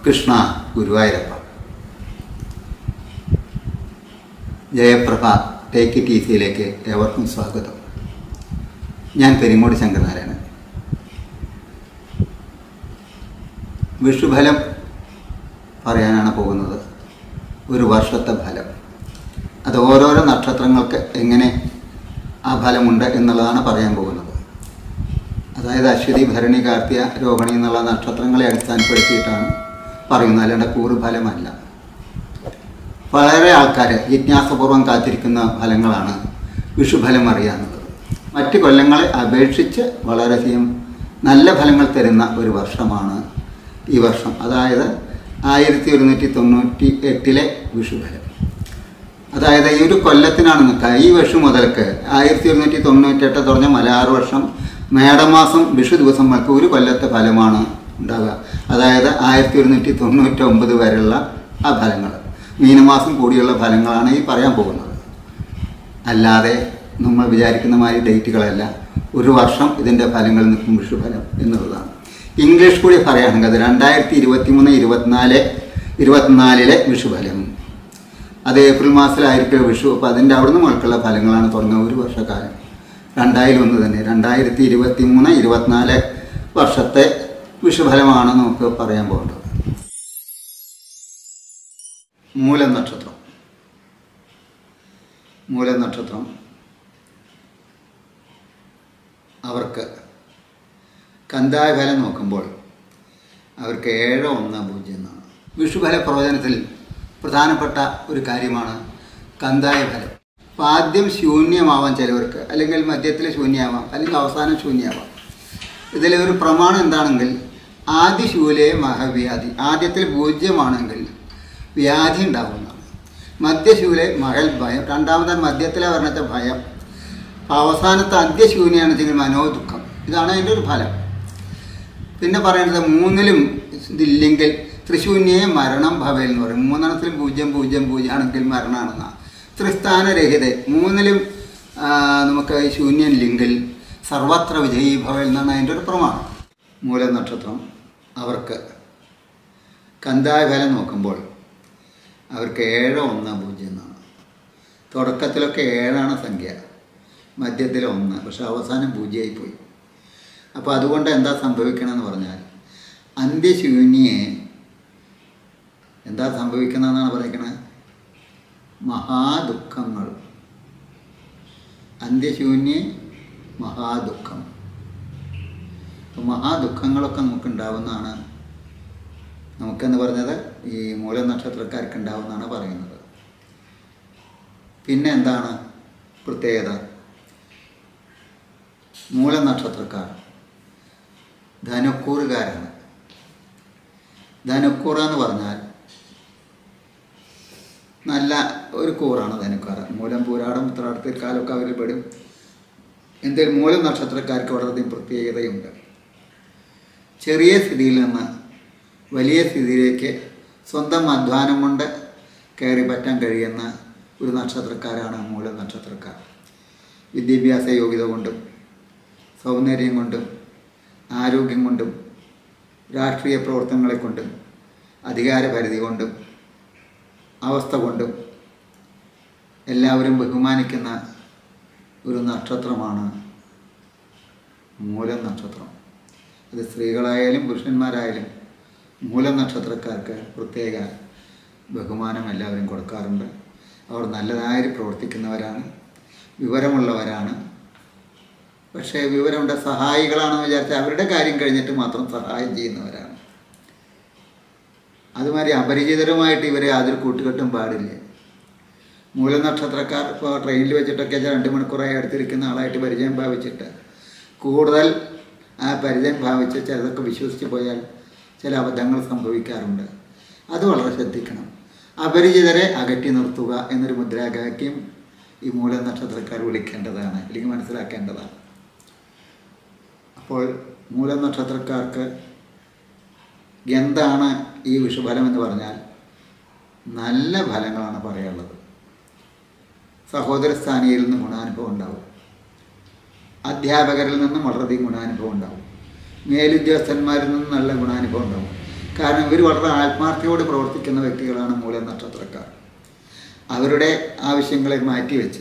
Krishna Guruvayurappa. Jayaprabha take it ഈസിയിലേക്ക് ഏവർക്കും സ്വാഗതം. ഞാൻ പെരിങ്ങോട് ശങ്കരനാരായണൻ. വിഷുഫലം പറയാനാണ് പോകുന്നത്. ഒരു വർഷത്തെ ഫലം, അത് ഓരോരോ നക്ഷത്രങ്ങൾക്ക് എങ്ങനെ ആ ഫലമുണ്ട് എന്നുള്ളതാണ് പറയാൻ പോകുന്നത്. അതായത് അശ്വതി, ഭരണി, കാർത്തിക, രോഹിണി എന്നുള്ള നക്ഷത്രങ്ങളെ അടിസ്ഥാനപ്പെടുത്തിയിട്ടാണ് പറയുന്നത്, അല്ലാണ്ട് കൂറുഫലമല്ല. വളരെ ആൾക്കാർ ജിജ്ഞാസപൂർവ്വം കാത്തിരിക്കുന്ന ഫലങ്ങളാണ് വിഷുഫലം അറിയാവുന്നത്. മറ്റ് കൊല്ലങ്ങളെ അപേക്ഷിച്ച് വളരെയധികം നല്ല ഫലങ്ങൾ തരുന്ന ഒരു വർഷമാണ് ഈ വർഷം. അതായത് 1198 വിഷുഫലം. അതായത് ഈ ഒരു കൊല്ലത്തിനാണ് നിൽക്കുക. ഈ വർഷം മുതൽക്ക് 1198 തുടങ്ങിയ മലയാള വർഷം മേടമാസം വിഷു ദിവസം മുതൽക്ക് ഒരു കൊല്ലത്തെ ഫലമാണ് ഉണ്ടാവുക. അതായത് 1199 വരെയുള്ള ആ ഫലങ്ങൾ, മീനമാസം കൂടിയുള്ള ഫലങ്ങളാണ് ഈ പറയാൻ പോകുന്നത്. അല്ലാതെ നമ്മൾ വിചാരിക്കുന്ന മാതിരി ഡേറ്റുകളല്ല. ഒരു വർഷം ഇതിൻ്റെ ഫലങ്ങൾ നിൽക്കും വിഷുഫലം എന്നുള്ളതാണ്. ഇംഗ്ലീഷ് കൂടി പറയുകയാണെങ്കിൽ അത് 2023-24 വിഷുഫലം. അത് ഏപ്രിൽ മാസത്തിലായിരിക്കും വിഷു. അപ്പോൾ അതിൻ്റെ അവിടുന്ന് മുതൽക്കുള്ള ഫലങ്ങളാണ് തുടങ്ങുക. ഒരു വർഷക്കാലം 2001 തന്നെ 2023-24 വർഷത്തെ വിഷുഫലമാണ് നമുക്ക് പറയാൻ പോകേണ്ടത്. മൂലം നക്ഷത്രം. മൂലം നക്ഷത്രം അവർക്ക് കന്തായ ഫലം നോക്കുമ്പോൾ അവർക്ക് 710 എന്നാണ്. വിഷുഫല പ്രവചനത്തിൽ പ്രധാനപ്പെട്ട ഒരു കാര്യമാണ് കന്തായ ഫലം. അപ്പോൾ ആദ്യം ശൂന്യമാവാം ചിലവർക്ക്, അല്ലെങ്കിൽ മധ്യത്തിൽ ശൂന്യമാവാം, അല്ലെങ്കിൽ അവസാനം ശൂന്യമാവാം. ഇതിലൊരു പ്രമാണം എന്താണെങ്കിൽ ആദ്യ ശൂലേ മഹവ്യാധി. ആദ്യത്തിൽ 0 വ്യാധി ഉണ്ടാകുന്നതാണ്. മധ്യശൂലെ മഹൽ ഭയം. രണ്ടാമതാണ് മധ്യത്തിലെ വർണ്ണത്തെ ഭയം. അവസാനത്തെ അന്ത്യശൂന്യാണെന്നെങ്കിൽ മനോദുഃഖം. ഇതാണ് അതിൻ്റെ ഒരു ഫലം. പിന്നെ പറയുന്നത് 3 ഇതില്ലെങ്കിൽ ത്രിശൂന്യേ മരണം ഭവയിൽ എന്ന് പറയും. 3 000 ആണെങ്കിൽ മരണമാണെന്നാണ്. ത്രിസ്ഥാനരഹിത 3 നമുക്ക് ശൂന്യൻ ലിങ്കിൽ സർവത്ര വിജയീ ഭവയിൽ എന്നാണ് അതിൻ്റെ ഒരു പ്രമാണം. മൂലം നക്ഷത്രം അവർക്ക് കന്തായ ഫലം നോക്കുമ്പോൾ അവർക്ക് 710 എന്നാണ്. തുടക്കത്തിലൊക്കെ 7 സംഖ്യ, മധ്യത്തിൽ 1, പക്ഷെ അവസാനം 0 പോയി. അപ്പോൾ അതുകൊണ്ട് എന്താ സംഭവിക്കണമെന്ന് പറഞ്ഞാൽ അന്ത്യശൂന്യെ എന്താ സംഭവിക്കുന്നതെന്നാണ് പറയുന്നത്, മഹാദുഃഖങ്ങൾ. അന്ത്യശൂന്യെ മഹാദുഃഖം. അപ്പോൾ മഹാദുഃഖങ്ങളൊക്കെ നമുക്കുണ്ടാവുന്നതാണ്. നമുക്കെന്ന് പറഞ്ഞത് ഈ മൂലം നക്ഷത്രക്കാർക്ക് ഉണ്ടാവുമെന്നാണ് പറയുന്നത്. പിന്നെ എന്താണ് പ്രത്യേകത? മൂലം നക്ഷത്രക്കാർ ധനുക്കൂറുകാരാണ്. ധനുക്കൂറ എന്ന് പറഞ്ഞാൽ നല്ല ഒരു കൂറാണ് ധനുക്കാർ. മൂലം, പൂരാടം, ഉത്രാടത്തിൽ കാലമൊക്കെ അവരിൽ പെടും. എന്തെങ്കിലും മൂലം നക്ഷത്രക്കാർക്ക് വളരെയധികം പ്രത്യേകതയുണ്ട്. ചെറിയ സ്ഥിതിയിൽ നിന്ന് വലിയ സ്ഥിതിയിലേക്ക് സ്വന്തം അധ്വാനം കൊണ്ട് കയറി പറ്റാൻ കഴിയുന്ന ഒരു നക്ഷത്രക്കാരാണ് മൂലം നക്ഷത്രക്കാർ. വിദ്യാഭ്യാസ യോഗ്യത കൊണ്ടും സൗന്ദര്യം കൊണ്ടും ആരോഗ്യം കൊണ്ടും രാഷ്ട്രീയ പ്രവർത്തനങ്ങളെ കൊണ്ടും അധികാരപരിധി കൊണ്ടും അവസ്ഥ കൊണ്ടും എല്ലാവരും ബഹുമാനിക്കുന്ന ഒരു നക്ഷത്രമാണ് മൂലം നക്ഷത്രം. അത് സ്ത്രീകളായാലും പുരുഷന്മാരായാലും മൂലം നക്ഷത്രക്കാർക്ക് പ്രത്യേക ബഹുമാനം എല്ലാവരും കൊടുക്കാറുണ്ട്. അവർ നല്ലതായി പ്രവർത്തിക്കുന്നവരാണ്, വിവരമുള്ളവരാണ്. പക്ഷേ വിവരമുണ്ട് സഹായികളാണെന്ന് വിചാരിച്ചാൽ അവരുടെ കാര്യം കഴിഞ്ഞിട്ട് മാത്രം സഹായം ചെയ്യുന്നവരാണ്. അതുമാതിരി അപരിചിതരുമായിട്ട് ഇവരെ യാതൊരു കൂട്ടുകെട്ടും പാടില്ല. മൂലം നക്ഷത്രക്കാർ ഇപ്പോൾ ട്രെയിനിൽ വെച്ചിട്ടൊക്കെ 2 മണിക്കൂറായി അടുത്തിരിക്കുന്ന ആളായിട്ട് പരിചയം ഭാവിച്ചിട്ട് കൂടുതൽ ആ പരിചയം ഭാവിച്ച് ചിലതൊക്കെ വിശ്വസിച്ച് പോയാൽ ചില അബദ്ധങ്ങൾ സംഭവിക്കാറുണ്ട്. അത് വളരെ ശ്രദ്ധിക്കണം. അപരിചിതരെ അകറ്റി നിർത്തുക എന്നൊരു മുദ്രാവാക്യം ഈ മൂലം നക്ഷത്രക്കാർ വിളിക്കേണ്ടതാണ്, അല്ലെങ്കിൽ മനസ്സിലാക്കേണ്ടതാണ്. അപ്പോൾ മൂലം നക്ഷത്രക്കാർക്ക് എന്താണ് ഈ വിഷുഫലം എന്ന് പറഞ്ഞാൽ നല്ല ഫലങ്ങളാണ് പറയാനുള്ളത്. സഹോദരസ്ഥാനിയിൽ നിന്ന് ഗുണാനുഭവം ഉണ്ടാവും. അധ്യാപകരിൽ നിന്നും വളരെയധികം ഗുണാനുഭവം ഉണ്ടാവും. മേലുദ്യോഗസ്ഥന്മാരിൽ നിന്നും നല്ല ഗുണാനുഭവം ഉണ്ടാവും. കാരണം ഇവർ വളരെ ആത്മാർത്ഥയോട് പ്രവർത്തിക്കുന്ന വ്യക്തികളാണ് മൂലം നക്ഷത്രക്കാർ. അവരുടെ ആവശ്യങ്ങളെ മാറ്റിവെച്ച്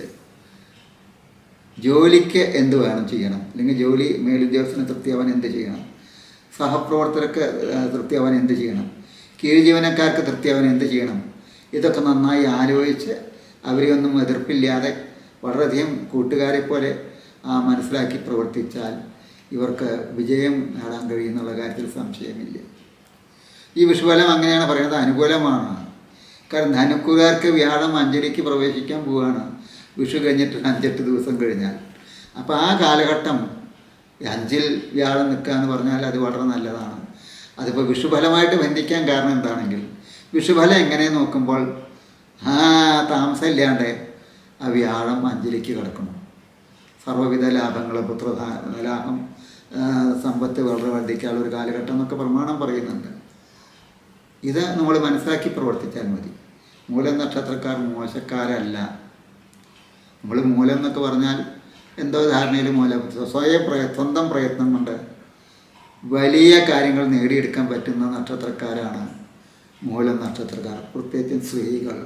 ജോലിക്ക് എന്ത് വേണം ചെയ്യണം, അല്ലെങ്കിൽ ജോലി മേലുദ്യോഗസ്ഥന് തൃപ്തിയാവാൻ എന്ത് ചെയ്യണം, സഹപ്രവർത്തകർക്ക് തൃപ്തിയാവാൻ എന്ത് ചെയ്യണം, കീഴ് ജീവനക്കാർക്ക് തൃപ്തിയാവാൻ എന്ത് ചെയ്യണം, ഇതൊക്കെ നന്നായി ആലോചിച്ച് അവരെയൊന്നും എതിർപ്പില്ലാതെ വളരെയധികം കൂട്ടുകാരെ പോലെ മനസ്സിലാക്കി പ്രവർത്തിച്ചാൽ ഇവർക്ക് വിജയം നേടാൻ കഴിയുന്നുള്ള കാര്യത്തിൽ സംശയമില്ല. ഈ വിഷുഫലം അങ്ങനെയാണ് പറയുന്നത്, അനുകൂലമാണ്. കാരണം ധനുക്കുകാർക്ക് വ്യാഴം അഞ്ചലിക്ക് പ്രവേശിക്കാൻ പോവുകയാണ് വിഷു കഴിഞ്ഞിട്ട് 5-8 ദിവസം കഴിഞ്ഞാൽ. അപ്പോൾ ആ കാലഘട്ടം 5-ൽ വ്യാഴം നിൽക്കുക എന്ന് പറഞ്ഞാൽ അത് വളരെ നല്ലതാണ്. അതിപ്പോൾ വിഷുഫലമായിട്ട് ബന്ധിക്കാൻ കാരണം എന്താണെങ്കിൽ വിഷുഫലം എങ്ങനെ നോക്കുമ്പോൾ താമസമില്ലാണ്ട് ആ വ്യാഴം 5ലേക്ക് കിടക്കണം. സർവ്വവിധ ലാഭങ്ങൾ, പുത്രലാഭം, സമ്പത്ത് വളരെ വർദ്ധിക്കാനുള്ള ഒരു കാലഘട്ടം എന്നൊക്കെ പ്രമാണം പറയുന്നുണ്ട്. ഇത് നമ്മൾ മനസ്സിലാക്കി പ്രവർത്തിച്ചാൽ മതി. മൂലം നക്ഷത്രക്കാർ മോശക്കാരല്ല. നമ്മൾ മൂലം എന്നൊക്കെ പറഞ്ഞാൽ എന്തോ ധാരണയിൽ മൂലം സ്വന്തം പ്രയത്നം കൊണ്ട് വലിയ കാര്യങ്ങൾ നേടിയെടുക്കാൻ പറ്റുന്ന നക്ഷത്രക്കാരാണ് മൂലം നക്ഷത്രക്കാർ, പ്രത്യേകിച്ചും സ്ത്രീകൾ.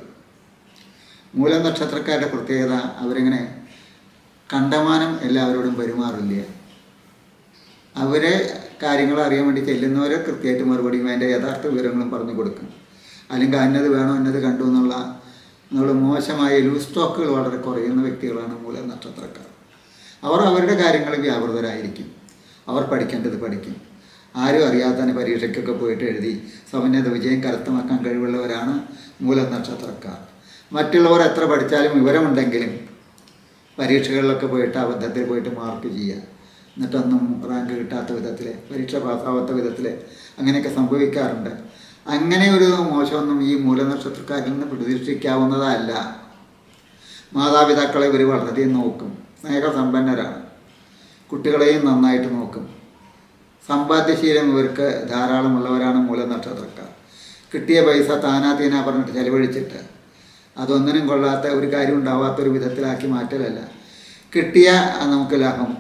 മൂലം നക്ഷത്രക്കാരുടെ പ്രത്യേകത അവരിങ്ങനെ കണ്ടമാനം എല്ലാവരോടും പെരുമാറില്ല. അവരെ കാര്യങ്ങൾ അറിയാൻ വേണ്ടി ചെല്ലുന്നവരെ കൃത്യമായിട്ട് മറുപടിയും അതിൻ്റെ യഥാർത്ഥ വിവരങ്ങളും പറഞ്ഞു കൊടുക്കും. അല്ലെങ്കിൽ അന്നത് വേണോ അന്നത് കണ്ടു എന്നുള്ള മോശമായ ലൂസ് സ്റ്റോക്കുകൾ വളരെ കുറയുന്ന വ്യക്തികളാണ് മൂലം നക്ഷത്രക്കാർ. അവർ അവരുടെ കാര്യങ്ങളിൽ വ്യാപൃതരായിരിക്കും. അവർ പഠിക്കേണ്ടത് പഠിക്കും. ആരും അറിയാത്ത പരീക്ഷയ്ക്കൊക്കെ പോയിട്ട് എഴുതി സമന്വിത വിജയം കരസ്ഥമാക്കാൻ കഴിവുള്ളവരാണ് മൂലം നക്ഷത്രക്കാർ. മറ്റുള്ളവർ എത്ര പഠിച്ചാലും വിവരമുണ്ടെങ്കിലും പരീക്ഷകളിലൊക്കെ പോയിട്ട് അബദ്ധത്തിൽ പോയിട്ട് മാർക്ക് ചെയ്യുക, എന്നിട്ടൊന്നും റാങ്ക് കിട്ടാത്ത വിധത്തിൽ, പരീക്ഷ പാസ്സാവാത്ത വിധത്തിൽ അങ്ങനെയൊക്കെ സംഭവിക്കാറുണ്ട്. അങ്ങനെ ഒരു മോശമൊന്നും ഈ മൂലനക്ഷത്രക്കാരിൽ നിന്ന് പ്രതീക്ഷിക്കാവുന്നതല്ല. മാതാപിതാക്കളെ ഇവർ വളരെയധികം നോക്കും, സ്നേഹസമ്പന്നരാണ്, കുട്ടികളെയും നന്നായിട്ട് നോക്കും. സമ്പാദ്യശീലം ഇവർക്ക് ധാരാളമുള്ളവരാണ് മൂലനക്ഷത്രക്കാർ. കിട്ടിയ പൈസ താനാതീന പറഞ്ഞിട്ട് ചെലവഴിച്ചിട്ട് അതൊന്നിനും കൊള്ളാത്ത ഒരു കാര്യം ഉണ്ടാവാത്തൊരു വിധത്തിലാക്കി മാറ്റലല്ല. കിട്ടിയ നമുക്ക്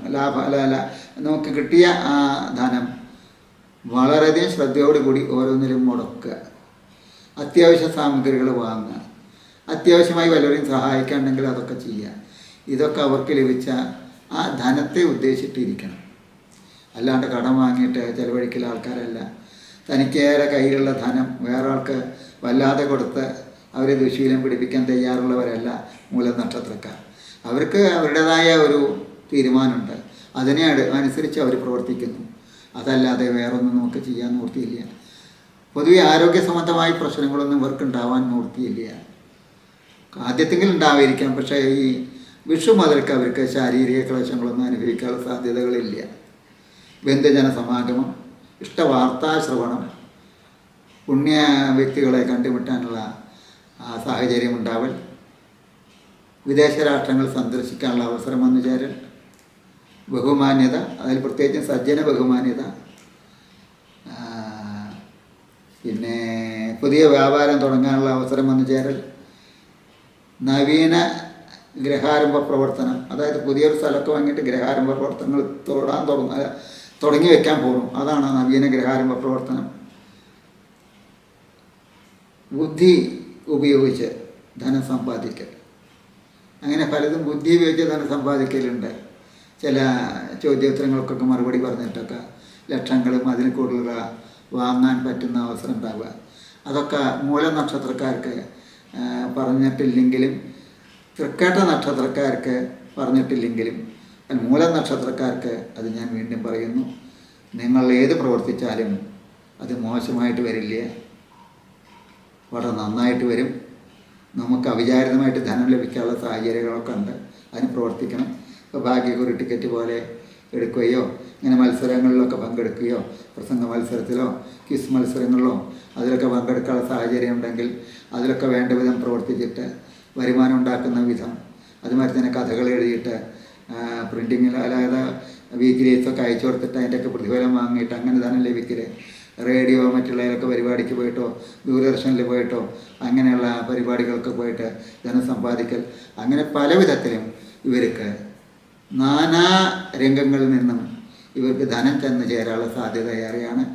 നമുക്ക് കിട്ടിയ ആ ധനം വളരെയധികം ശ്രദ്ധയോടുകൂടി ഓരോന്നിലും മുടക്കുക, അത്യാവശ്യ സാമഗ്രികൾ വാങ്ങുക, അത്യാവശ്യമായി വല്ലവരെയും സഹായിക്കാനുണ്ടെങ്കിൽ അതൊക്കെ ചെയ്യുക. ഇതൊക്കെ അവർക്ക് ലഭിച്ച ആ ധനത്തെ ഉദ്ദേശിച്ചിട്ടിരിക്കണം. അല്ലാണ്ട് കടം വാങ്ങിയിട്ട് ചെലവഴിക്കൽ ആൾക്കാരല്ല. തനിക്കേറെ കയ്യിലുള്ള ധനം വേറെ ആൾക്ക് വല്ലാതെ കൊടുത്ത് അവരെ ദുശീലം പിടിപ്പിക്കാൻ തയ്യാറുള്ളവരല്ല മൂലം നക്ഷത്രക്കാർ. അവർക്ക് അവരുടേതായ ഒരു തീരുമാനമുണ്ട്, അതിനെ അനുസരിച്ച് അവർ പ്രവർത്തിക്കുന്നു. അതല്ലാതെ വേറൊന്നും നമുക്ക് ചെയ്യാൻ നിവൃത്തിയില്ല. പൊതുവെ ആരോഗ്യ സംബന്ധമായ പ്രശ്നങ്ങളൊന്നും ഇവർക്ക് ഉണ്ടാവാൻ നിവൃത്തിയില്ല. ആദ്യത്തെങ്കിലും ഉണ്ടാവാതിരിക്കാം, പക്ഷേ ഈ വിഷു മുതൽക്ക് അവർക്ക് ശാരീരിക ക്ലേശങ്ങളൊന്നും അനുഭവിക്കാനുള്ള സാധ്യതകളില്ല. ബന്ധുജന സമാഗമം, ഇഷ്ടവാർത്താശ്രവണം, പുണ്യ വ്യക്തികളെ കണ്ടുമുട്ടാനുള്ള സാഹചര്യം ഉണ്ടാവൽ, വിദേശ രാഷ്ട്രങ്ങൾ സന്ദർശിക്കാനുള്ള അവസരം വന്നു ചേരൽ, ബഹുമാന്യത, അതിൽ പ്രത്യേകിച്ചും സജ്ജന ബഹുമാന്യത, പിന്നെ പുതിയ വ്യാപാരം തുടങ്ങാനുള്ള അവസരം വന്നു ചേരൽ, നവീന ഗൃഹാരംഭ പ്രവർത്തനം, അതായത് പുതിയൊരു സ്ഥലമൊക്കെ വാങ്ങിയിട്ട് ഗൃഹാരംഭ പ്രവർത്തനങ്ങൾ തുടങ്ങി വയ്ക്കാൻ പോകും, അതാണ് നവീന ഗൃഹാരംഭ പ്രവർത്തനം. ബുദ്ധി ഉപയോഗിച്ച് ധനം സമ്പാദിക്കൽ, അങ്ങനെ പലതും ബുദ്ധി ഉപയോഗിച്ച് ധനം സമ്പാദിക്കലുണ്ട്. ചില ചോദ്യോത്തരങ്ങൾക്കൊക്കെ മറുപടി പറഞ്ഞിട്ടൊക്കെ ലക്ഷങ്ങളും അതിൽ കൂടുതൽ വാങ്ങാൻ പറ്റുന്ന അവസരം ഉണ്ടാവുക. അതൊക്കെ മൂലം നക്ഷത്രക്കാർക്ക് പറഞ്ഞിട്ടില്ലെങ്കിലും, തൃക്കേട്ട നക്ഷത്രക്കാർക്ക് പറഞ്ഞിട്ടില്ലെങ്കിലും, മൂലം നക്ഷത്രക്കാർക്ക് അത് ഞാൻ വീണ്ടും പറയുന്നു, നിങ്ങൾ ഏത് പ്രവർത്തിച്ചാലും അത് മോശമായിട്ട് വരില്ല, വളരെ നന്നായിട്ട് വരും. നമുക്ക് അവിചാരിതമായിട്ട് ധനം ലഭിക്കാനുള്ള സാഹചര്യങ്ങളൊക്കെ ഉണ്ട്, അതിന് പ്രവർത്തിക്കണം. ഇപ്പോൾ ഭാഗ്യക്കുറി ടിക്കറ്റ് പോലെ എടുക്കുകയോ ഇങ്ങനെ മത്സരങ്ങളിലൊക്കെ പങ്കെടുക്കുകയോ പ്രസംഗ മത്സരത്തിലോ ക്വിസ് മത്സരങ്ങളിലോ അതിലൊക്കെ പങ്കെടുക്കാനുള്ള സാഹചര്യം ഉണ്ടെങ്കിൽ അതിലൊക്കെ വേണ്ട വിധം പ്രവർത്തിച്ചിട്ട് വരുമാനം ഉണ്ടാക്കുന്ന വിധം, അതുമാതിരി തന്നെ കഥകൾ എഴുതിയിട്ട് പ്രിൻറ്റിങ്ങിൽ, അതായത് വീക്കിലീസൊക്കെ അയച്ചു കൊടുത്തിട്ട് അതിൻ്റെയൊക്കെ പ്രതിഫലം വാങ്ങിയിട്ട് അങ്ങനെ ധനം ലഭിക്കൽ, റേഡിയോ മറ്റുള്ളതിലൊക്കെ പരിപാടിക്ക് പോയിട്ടോ ദൂരദർശനിൽ പോയിട്ടോ അങ്ങനെയുള്ള പരിപാടികൾക്ക് പോയിട്ട് ധനം സമ്പാദിക്കൽ, അങ്ങനെ പല വിധത്തിലും ഇവർക്ക് നാനാ രംഗങ്ങളിൽ നിന്നും ഇവർക്ക് ധനം ചെന്ന് ചേരാനുള്ള സാധ്യത ഏറെയാണ്.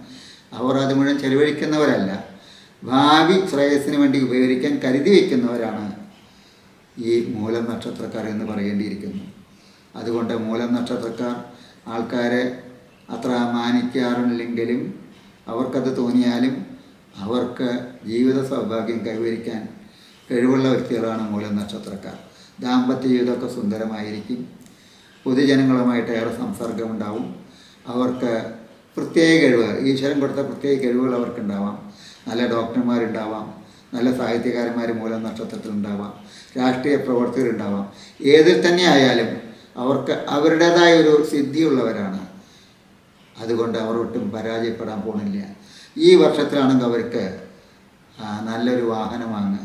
അവർ അത് മുഴുവൻ ചെലവഴിക്കുന്നവരല്ല, ഭാവി ശ്രേയസ്സിന് വേണ്ടി ഉപയോഗിക്കാൻ കരുതി വയ്ക്കുന്നവരാണ് ഈ മൂലം നക്ഷത്രക്കാർ എന്ന് പറയേണ്ടിയിരിക്കുന്നു. അതുകൊണ്ട് മൂലം നക്ഷത്രക്കാർ ആൾക്കാരെ അത്ര മാനിക്കാറില്ലെങ്കിലും അവർക്കത് തോന്നിയാലും അവർക്ക് ജീവിത സൗഭാഗ്യം കൈവരിക്കാൻ കഴിവുള്ള വ്യക്തികളാണ് മൂലം നക്ഷത്രക്കാർ. ദാമ്പത്യ ജീവിതമൊക്കെ സുന്ദരമായിരിക്കും. പൊതുജനങ്ങളുമായിട്ട് ഏറെ സംസർഗമുണ്ടാവും. അവർക്ക് പ്രത്യേക കഴിവ്, ഈശ്വരൻ കൊടുത്ത പ്രത്യേക കഴിവുകൾ അവർക്കുണ്ടാവാം. നല്ല ഡോക്ടർമാരുണ്ടാവാം, നല്ല സാഹിത്യകാരന്മാർ മൂലം നക്ഷത്രത്തിലുണ്ടാവാം, രാഷ്ട്രീയ പ്രവർത്തകരുണ്ടാവാം. ഏതിൽ തന്നെ ആയാലും അവർക്ക് അവരുടേതായ ഒരു സിദ്ധിയുള്ളവരാണ്. അതുകൊണ്ട് അവർ ഒട്ടും പരാജയപ്പെടാൻ പോകുന്നില്ല. ഈ വർഷത്തിലാണെങ്കിൽ അവർക്ക് നല്ലൊരു വാഹനം വാങ്ങുക,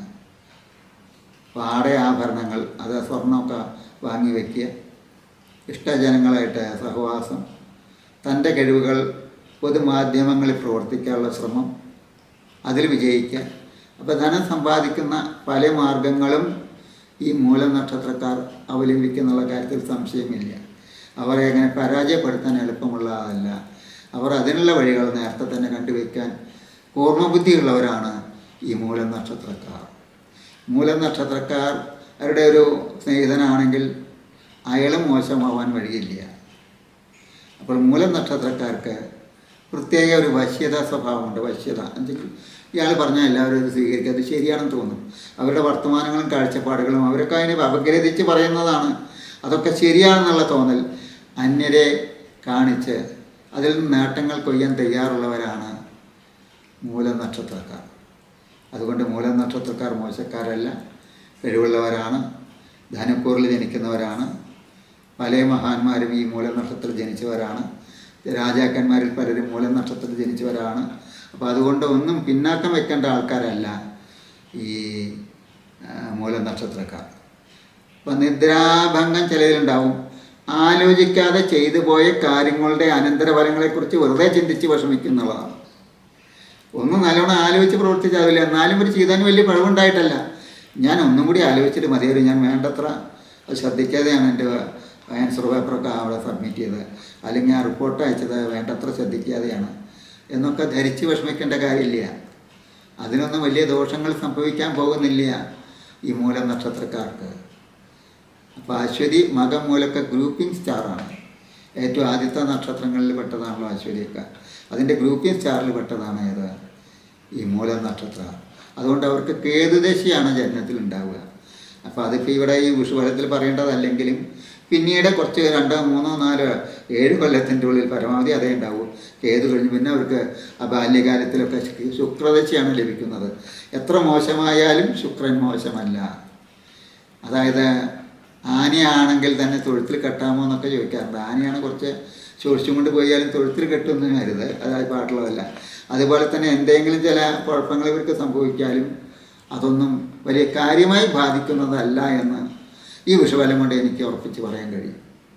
പാടെ ആഭരണങ്ങൾ, അത് സ്വർണ്ണമൊക്കെ വാങ്ങി വയ്ക്കുക, ഇഷ്ടജനങ്ങളായിട്ട് സഹവാസം, തൻ്റെ കഴിവുകൾ പൊതുമാധ്യമങ്ങളിൽ പ്രവർത്തിക്കാനുള്ള ശ്രമം, അതിൽ വിജയിക്കുക. അപ്പോൾ ധനം സമ്പാദിക്കുന്ന പല മാർഗങ്ങളും ഈ മൂലം നക്ഷത്രക്കാർ അവലംബിക്കുന്നുള്ള കാര്യത്തിൽ സംശയമില്ല. അവരെ അങ്ങനെ പരാജയപ്പെടുത്താൻ എളുപ്പമുള്ളതല്ല. അവർ അതിനുള്ള വഴികൾ നേരത്തെ തന്നെ കണ്ടുവയ്ക്കാൻ ഓർമ്മബുദ്ധിയുള്ളവരാണ് ഈ മൂലം നക്ഷത്രക്കാർ. മൂലം നക്ഷത്രക്കാർ അവരുടെ ഒരു സ്നേഹിതനാണെങ്കിൽ അയാൾ മോശമാവാൻ വഴിയില്ല. അപ്പോൾ മൂലം നക്ഷത്രക്കാർക്ക് പ്രത്യേക ഒരു വശ്യത സ്വഭാവമുണ്ട്. വശ്യത എന്നുവെച്ചാൽ ഇയാൾ പറഞ്ഞാൽ എല്ലാവരും ഇത് സ്വീകരിക്കുക, അത് ശരിയാണെന്ന് തോന്നും. അവരുടെ വർത്തമാനങ്ങളും കാഴ്ചപ്പാടുകളും അവരൊക്കെ അതിനെ അപഗ്രഥിച്ച് പറയുന്നതാണ്. അതൊക്കെ ശരിയാണെന്നുള്ള തോന്നൽ അന്യരെ കാണിച്ച് അതിൽ നിന്ന് നേട്ടങ്ങൾ കൊയ്യാൻ തയ്യാറുള്ളവരാണ് മൂലം നക്ഷത്രക്കാർ. അതുകൊണ്ട് മൂലം നക്ഷത്രക്കാർ മോശക്കാരല്ല, കഴിവുള്ളവരാണ്, ധനുക്കൂറിൽ ജനിക്കുന്നവരാണ്. പല മഹാന്മാരും ഈ മൂലം നക്ഷത്രത്തിൽ ജനിച്ചവരാണ്. രാജാക്കന്മാരിൽ പലരും മൂലം നക്ഷത്രത്തിൽ ജനിച്ചവരാണ്. അപ്പോൾ അതുകൊണ്ട് ഒന്നും പിന്നാക്കം വെക്കേണ്ട ആൾക്കാരല്ല ഈ മൂലം നക്ഷത്രക്കാർ. അപ്പോൾ നിദ്രാഭംഗം ചിലതിലുണ്ടാവും. ആലോചിക്കാതെ ചെയ്തു പോയ കാര്യങ്ങളുടെ അനന്തരഫലങ്ങളെക്കുറിച്ച് വെറുതെ ചിന്തിച്ച് വിഷമിക്കുന്നുള്ളതാണ്. ഒന്നും നല്ലോണം ആലോചിച്ച് പ്രവർത്തിച്ചാവില്ല, എന്നാലും ഒരു ചെയ്താൻ വലിയ പഴവുണ്ടായിട്ടല്ല. ഞാൻ ഒന്നും കൂടി ആലോചിച്ചിട്ട് മതിയായിരുന്നു, ഞാൻ വേണ്ടത്ര ശ്രദ്ധിക്കാതെയാണ് എൻ്റെ ആൻസർ പേപ്പറൊക്കെ അവിടെ സബ്മിറ്റ് ചെയ്തത്, അല്ലെങ്കിൽ ആ റിപ്പോർട്ട് അയച്ചത് വേണ്ടത്ര ശ്രദ്ധിക്കാതെയാണ് എന്നൊക്കെ ധരിച്ച് വിഷമിക്കേണ്ട കാര്യമില്ല. അതിനൊന്നും വലിയ ദോഷങ്ങൾ സംഭവിക്കാൻ പോകുന്നില്ല ഈ മൂലം നക്ഷത്രക്കാർക്ക്. അപ്പോൾ അശ്വതി മകം മൂലൊക്കെ ഗ്രൂപ്പിംഗ് സ്റ്റാറാണ്. ഏറ്റവും ആദ്യത്തെ നക്ഷത്രങ്ങളിൽ പെട്ടതാണല്ലോ അശ്വതിയൊക്കെ. അതിൻ്റെ ഗ്രൂപ്പിംഗ് സ്റ്റാറിൽ പെട്ടതാണ് ഏത് ഈ മൂലം നക്ഷത്രം. അതുകൊണ്ട് അവർക്ക് കേതുദശയാണ് ജന്മത്തിൽ ഉണ്ടാവുക. അപ്പോൾ അതിപ്പോൾ ഇവിടെ ഈ വിഷുഫലത്തിൽ പറയേണ്ടതല്ലെങ്കിലും പിന്നീട് കുറച്ച് 2, 3, 4, 7 കൊല്ലത്തിൻ്റെ ഉള്ളിൽ പരമാവധി അതേ ഉണ്ടാവും. കേതു കഴിഞ്ഞ് പിന്നെ അവർക്ക് ആ ബാല്യകാലത്തിലൊക്കെ ശുക്രദശയാണ് ലഭിക്കുന്നത്. എത്ര മോശമായാലും ശുക്രൻ മോശമല്ല. അതായത് ആനയാണെങ്കിൽ തന്നെ തൊഴുത്തിൽ കെട്ടാമോ എന്നൊക്കെ ചോദിക്കാറുണ്ട്. ആനയാണ് കുറച്ച് ചോദിച്ചും കൊണ്ട് പോയാലും തൊഴുത്തിൽ കെട്ടുമെന്ന് കരുത്, അതായത് പാട്ടുള്ളതല്ല. അതുപോലെ തന്നെ എന്തെങ്കിലും ചില കുഴപ്പങ്ങൾ ഇവർക്ക് സംഭവിക്കാലും അതൊന്നും വലിയ കാര്യമായി ബാധിക്കുന്നതല്ല എന്ന് ഈ വിഷുഫലം കൊണ്ട് എനിക്ക് ഉറപ്പിച്ച് പറയാൻ കഴിയും.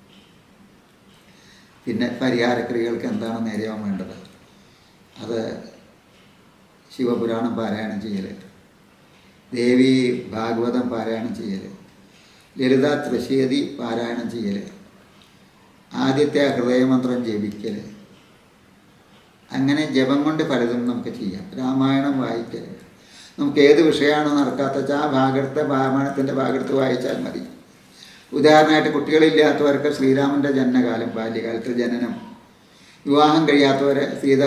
പിന്നെ പരിഹാരക്രിയകൾക്ക് എന്താണ് നേരെയാവാൻ വേണ്ടത്? അത് ശിവപുരാണം പാരായണം ചെയ്യൽ, ദേവി ഭാഗവതം പാരായണം ചെയ്യൽ, ലളിത ത്രിശേതി പാരായണം ചെയ്യൽ, ആദ്യത്തെ ഹൃദയമന്ത്രം ജപിക്കൽ, അങ്ങനെ ജപം കൊണ്ട് പലതും നമുക്ക് ചെയ്യാം. രാമായണം വായിക്കൽ, നമുക്ക് ഏത് വിഷയമാണോ നടക്കാത്ത വെച്ചാൽ ആ ഭാഗത്തെ രാമായണത്തിൻ്റെ ഭാഗത്ത് വായിച്ചാൽ മതി. ഉദാഹരണമായിട്ട് കുട്ടികളില്ലാത്തവർക്ക് ശ്രീരാമൻ്റെ ജനനകാലം, ബാല്യകാലത്ത് ജനനം, വിവാഹം കഴിയാത്തവരെ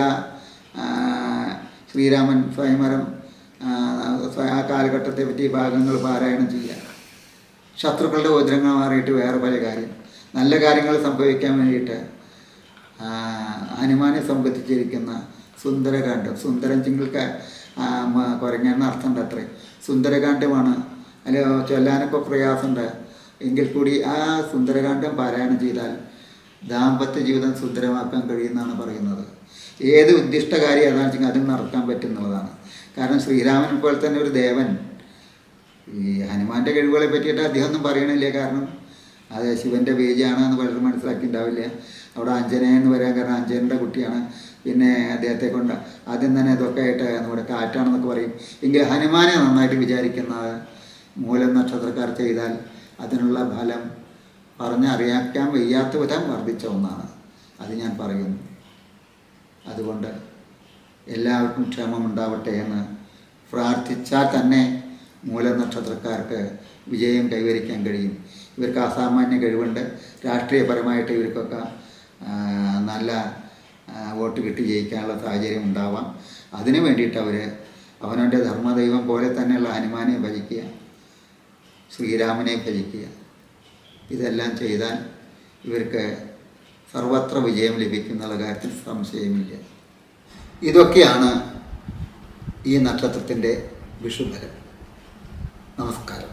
ശ്രീരാമൻ സ്വയംവരം, ആ കാലഘട്ടത്തെ പറ്റി ഭാഗങ്ങൾ പാരായണം ചെയ്യുക. ശത്രുക്കളുടെ ഉപദ്രവങ്ങൾ മാറിയിട്ട് വേറെ പല കാര്യം, നല്ല കാര്യങ്ങൾ സംഭവിക്കാൻ വേണ്ടിയിട്ട് ഹനുമാനെ സംബന്ധിച്ചിരിക്കുന്ന സുന്ദരകാന്ഡം, സുന്ദരം ചിങ്ങൾക്ക് കുരങ്ങെന്ന അർത്ഥമുണ്ട് അത്രേ, സുന്ദരകാന്ഡമാണ്. അല്ല ചൊല്ലാനൊക്കെ പ്രയാസമുണ്ട് എങ്കിൽ കൂടി ആ സുന്ദരകാന്ഡം പാരായണം ചെയ്താൽ ദാമ്പത്യ ജീവിതം സുന്ദരമാക്കാൻ കഴിയുമെന്നാണ് പറയുന്നത്. ഏത് ഉദ്ദിഷ്ടകാര്യം അതാണെന്ന് വെച്ചാൽ അതും നടക്കാൻ പറ്റുന്നതാണ്. കാരണം ശ്രീരാമൻ പോലെ തന്നെ ഒരു ദേവൻ. ഈ ഹനുമാൻ്റെ കഴിവുകളെ പറ്റിയിട്ട് അദ്ദേഹം ഒന്നും പറയണില്ല. കാരണം അത് ശിവൻ്റെ ബീജാണെന്ന് പലരും മനസ്സിലാക്കിയിട്ടുണ്ടാവില്ല. അവിടെ ആഞ്ജനേയൻ എന്ന് പറയാൻ കാരണം ആഞ്ജനേയൻ്റെ കുട്ടിയാണ്. പിന്നെ അദ്ദേഹത്തെ കൊണ്ട് ആദ്യം തന്നെ ഇതൊക്കെ ആയിട്ട് നമ്മുടെ കാറ്റാണെന്നൊക്കെ പറയും. എങ്കിൽ ഹനുമാനെ നന്നായിട്ട് വിചാരിക്കുന്നത് മൂലം നക്ഷത്രക്കാർ ചെയ്താൽ അതിനുള്ള ഫലം പറഞ്ഞറിയാക്കാൻ വയ്യാത്ത വിധം വർദ്ധിച്ച ഒന്നാണ്. അത് ഞാൻ പറയുന്നു. അതുകൊണ്ട് എല്ലാവർക്കും ക്ഷേമമുണ്ടാവട്ടെ എന്ന് പ്രാർത്ഥിച്ചാൽ തന്നെ മൂലനക്ഷത്രക്കാർക്ക് വിജയം കൈവരിക്കാൻ കഴിയും. ഇവർക്ക് അസാമാന്യ കഴിവുണ്ട്. രാഷ്ട്രീയപരമായിട്ട് ഇവർക്കൊക്കെ നല്ല വോട്ട് കിട്ടി ജയിക്കാനുള്ള സാഹചര്യം ഉണ്ടാവാം. അതിനു വേണ്ടിയിട്ട് അവർ അവനവൻ്റെ ധർമ്മദൈവം പോലെ തന്നെയുള്ള ഹനുമാനെ ഭജിക്കുക, ശ്രീരാമനെ ഭജിക്കുക. ഇതെല്ലാം ചെയ്താൽ ഇവർക്ക് സർവത്ര വിജയം ലഭിക്കുന്നുള്ള കാര്യത്തിൽ സംശയമില്ല. ഇതൊക്കെയാണ് ഈ നക്ഷത്രത്തിൻ്റെ വിഷുഫലം. നമസ്കാരം.